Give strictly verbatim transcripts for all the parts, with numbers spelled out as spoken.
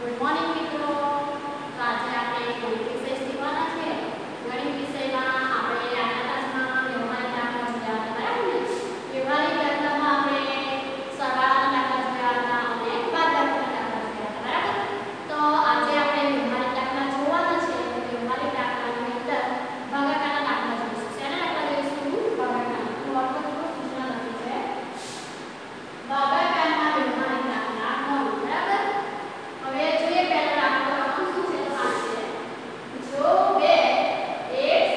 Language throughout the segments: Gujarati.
ગુડ મોર્નિંગ મિત્રો. તો આજે આપણે ગણિત વિષય શીખવાના છે. ગણિત વિષયમાં આપણે આજના ક્લાસમાં વ્યવહારિક દાખલા જોયા હતા, બરાબર ને? વ્યવહારિક દાખલામાં આપણે સરવાળાના દાખલા જોયા હતા અને બાદબાકીના દાખલા જોયા હતા, બરાબર? તો આજે આપણે વ્યવહારિક દાખલા જોવાના છે. તો વ્યવહારિક દાખલાની અંદર ભાગાકારના દાખલા જોઈશું. શેના દાખલા જોઈશું? ભાગાકારના. તો વર્ગમાં સૂચના લખી છે ભાગાકારના વ્યવહારિક દાખલા ગણો, બરાબર? હવે જોઈએ પહેલો દાખલો શું છે? તો આ છે જો બે એક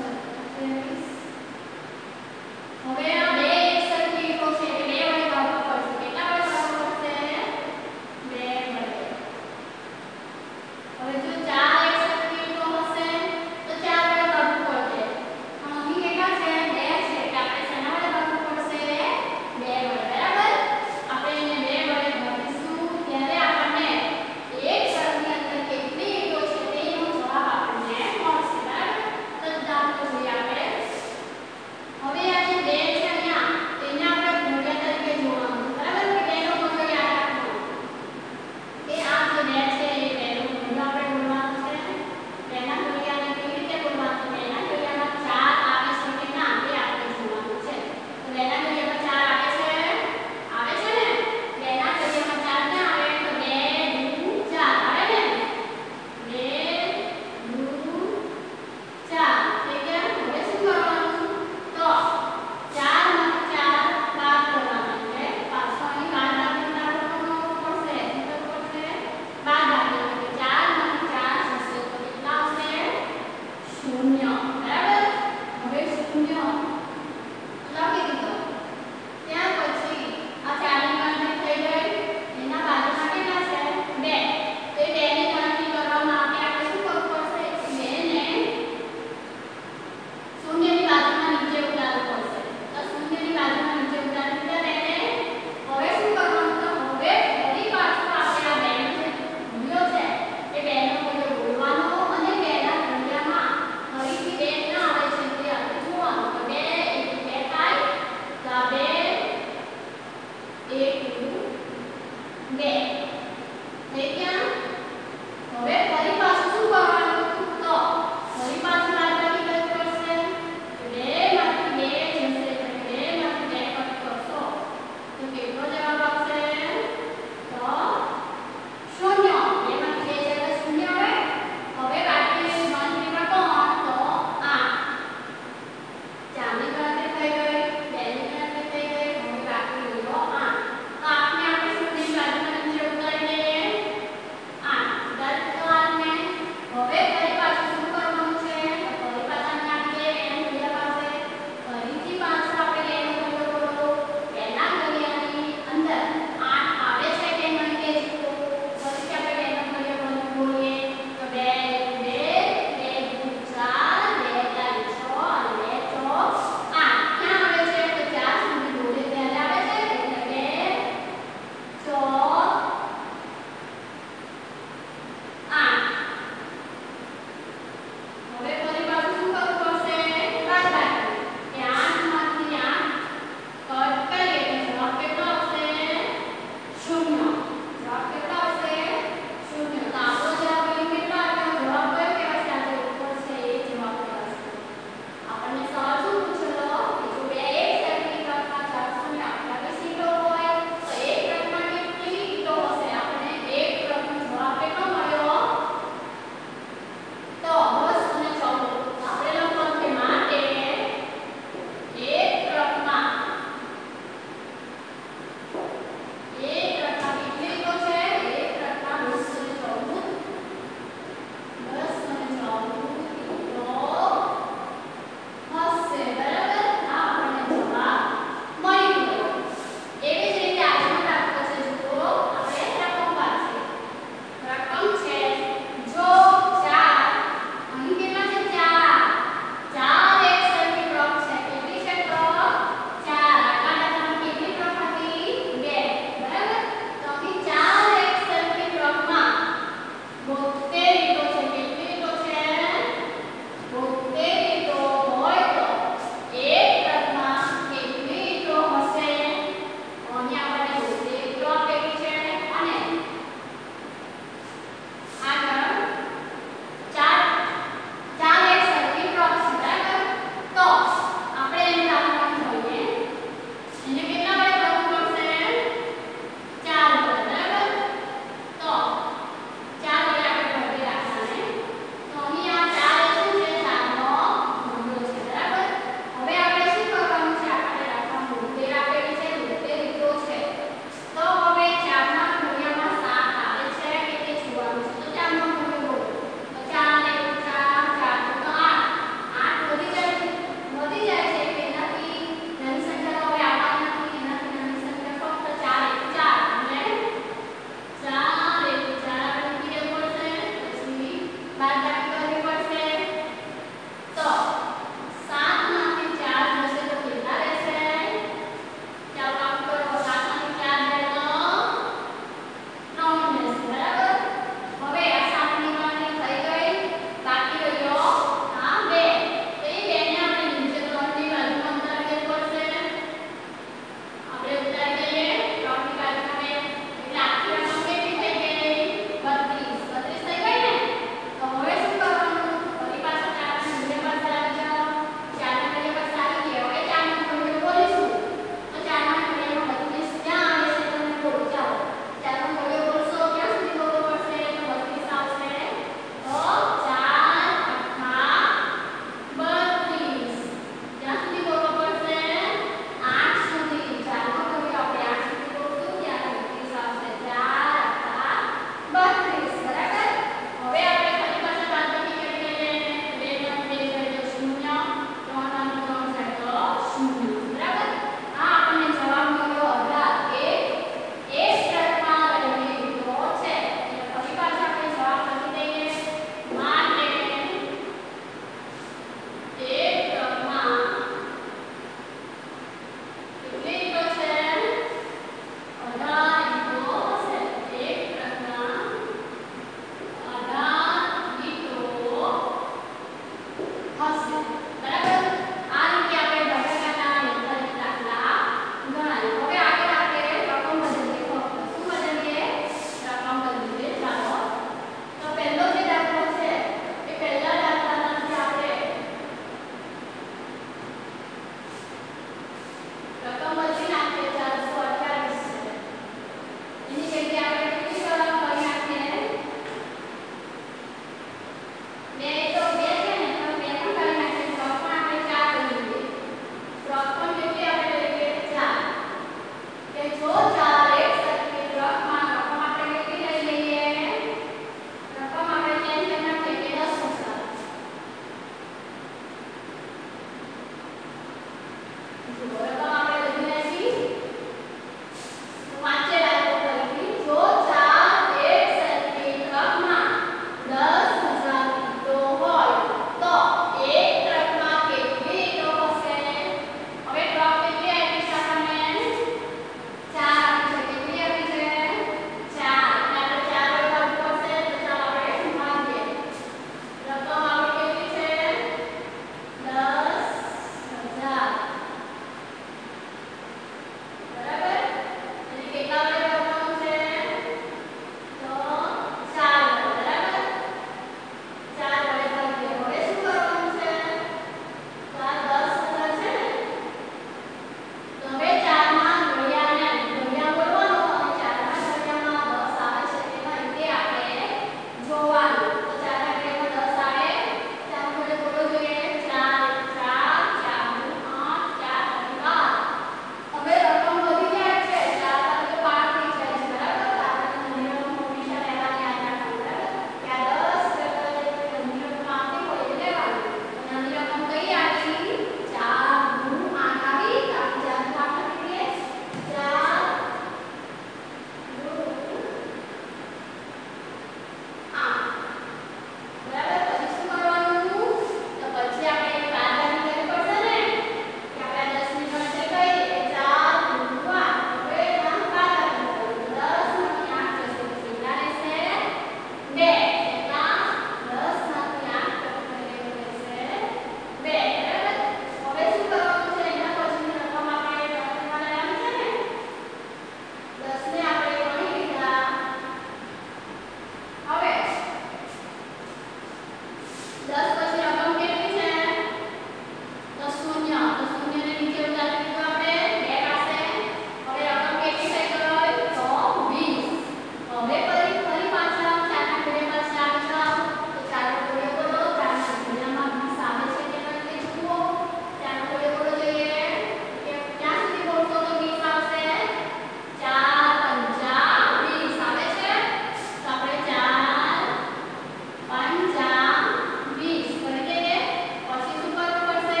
દસ પછી રકમ કેટલી છે? તો શૂન્ય. તો શૂન્ય ને નીચે ઉતારી દીધું આપણે બે પાસે. હવે રકમ કેટલી થઈ ગઈ? તો વીસ. હવે ફરી ફરી પાછા ચારના ઘોડે પર ચાર જાઓ. તો ચારનો ઘોડે બોલો. ચારના ઘોડામાં વીસ આવે છે કે નથી જુઓ. ચારનો ઘોડે બોલો જોઈએ કે ક્યાં સુધી બોલશો તો વીસ આવશે? ચાર પંચા વીસ આવે છે. તો આપણે ચાર પંચા વીસ કરી દઈએ. પછી શું કરવું પડશે?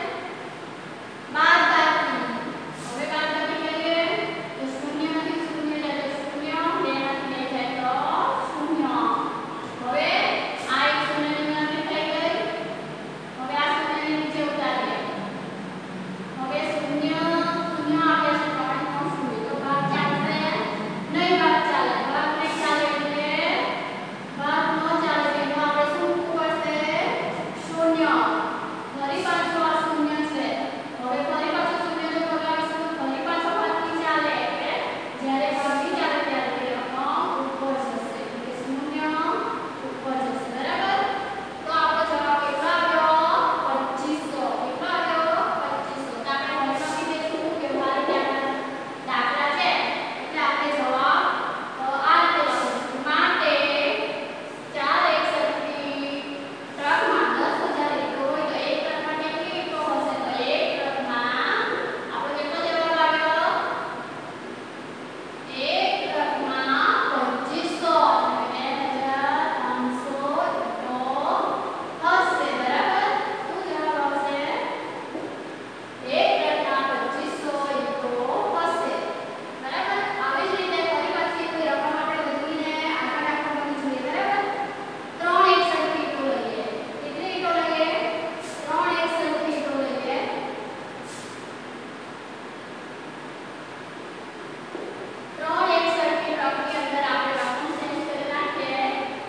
બાદબાકી. હવે બાદબાકી કરીએ તો શૂન્ય માંથી શૂન્ય જાય તો શૂન્ય, બે માંથી બે જાય તો શૂન્ય. હવે આ એક શૂન્યની ગણતરી થઈ ગઈ. હવે આ શૂન્યને નીચે ઉતારીએ. હવે શૂન્ય શૂન્ય આવે છે ત્રણ નો શૂન્ય. તો ભાગ ચાલશે નહીં? ભાગ ચાલે. ભાગ નહીં ચાલે એટલે ભાગ ન ચાલે તેનું આપણે શું મૂકવું પડશે? શૂન્ય. ફરી પાછું આ શૂન્ય છે. હવે ફરી પાછું શૂન્ય જો ભગાવીશું ફરી પાછો ભાગ નહીં ચાલે. એટલે જ્યારે ભાગ નહીં ચાલે ત્યારે તે રકમ ઉપર જશે. એટલે કે શૂન્ય ઉપર જશે. બરાબર? તો આપણો જવાબ કેટલો આવ્યો? પચીસો. કેટલો આવ્યો? પચીસો. તો આપણે હવે લખી દઈશું વ્યવહારિક દાખલા દાખલા છે એટલે આપણે જવાબ અ, આ રીતે લખીશું. માટે ચાર એકસરખી ટ્રકમાં દસ હજાર ઈંટો હોય તો એક ટ્રકમાં કેટલી ઈંટો હશે? તો એક ટ્રકમાં આપણો કેટલો જવાબ આવ્યો? એક ટ્રકમાં પચીસો એટલે બે હજાર ત્રણસો ઈંટો હશે. બરાબર? શું જવાબ આવશે? એક ટ્રકમાં પચીસો ઈંટો હશે. બરાબર? આવી જ રીતે ફરી પાછી કોઈ રકમ આપણે વધીને આગળ રાખવાની જોઈએ. બરાબર? ત્રણ એકસરખી ઈંટો લઈએ. કેટલી ઈંટો લઈએ? ત્રણ એકસરખી ઈંટો લઈએ. ત્રણ એકસરખી ટ્રકની અંદર આપણે રકમ ચેન્જ કરી નાખીએ.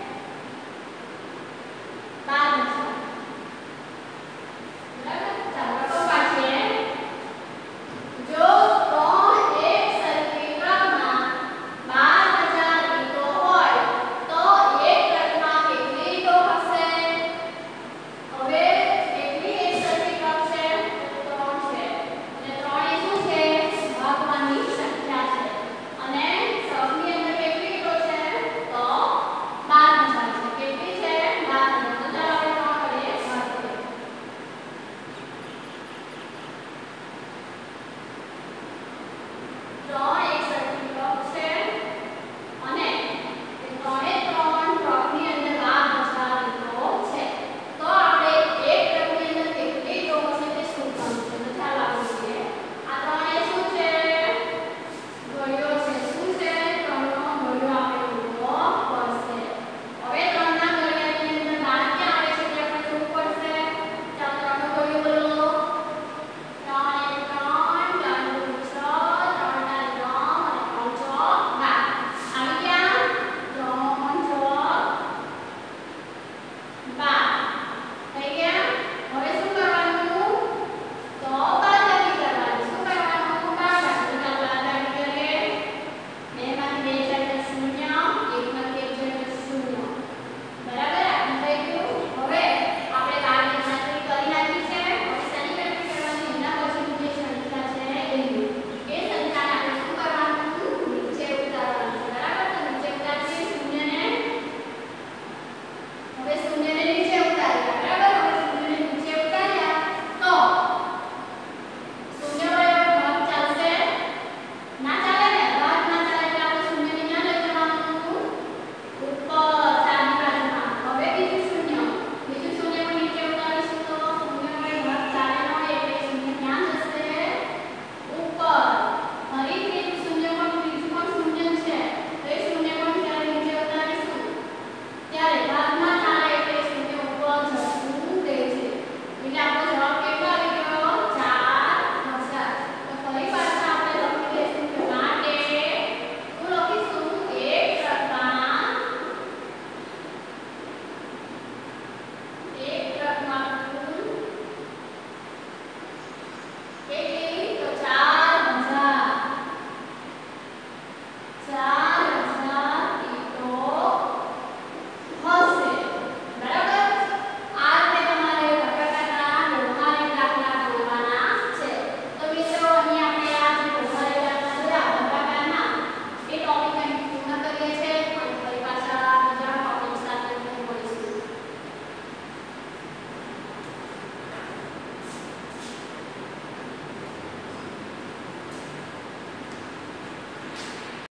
બાર હજાર. બરાબર? ચાલો રકમ વાંચીએ. જો ત્રણ એકસરખી ટ્રકમાં બાર હજાર ઈંટો હોય તો એક ટ્રકમાં કેટલી ઈંટો હશે? હવે કેટલી એકસરખી ટ્રક છે? તો ત્રણ છે. એટલે ત્રણ એ શું છે? ભાગવાની સંખ્યા છે. અને ટ્રકની અંદર કેટલી ઈંટો છે? તો બાર હજાર છે. કેટલી છે? બાર હજાર. તો ચાલો આપણે ત્રણ કરીએ. ભાગ કરીએ. ત્રણ એકસરખી ટ્રક છે અને એ ત્રણે ત્રણ ટ્રકની અંદર બાર હજાર ઈંટો છે. તો આપણે એક ટ્રકની અંદર કેટલી ઈંટો હશે તે શોધવાનું છે. તો ચાલો આપણે જોઈએ. આ ત્રણે શું છે? ગળ્યો છે. શું છે? ત્રણનો ગળ્યો આપણે ઉભો પડશે. હવે ત્રણના ગળ્યાની અંદર બાર ક્યાં આવે છે તે આપણે જોવું પડશે. ચાલો ત્રણનો ગળ્યો બોલો. ત્રણ એક ત્રણ, ચાર દુ છ, ત્રણ તારી નવ અને ત્રણ ચોક બાર. આવી ગયા? ત્રણ ચોક બાર.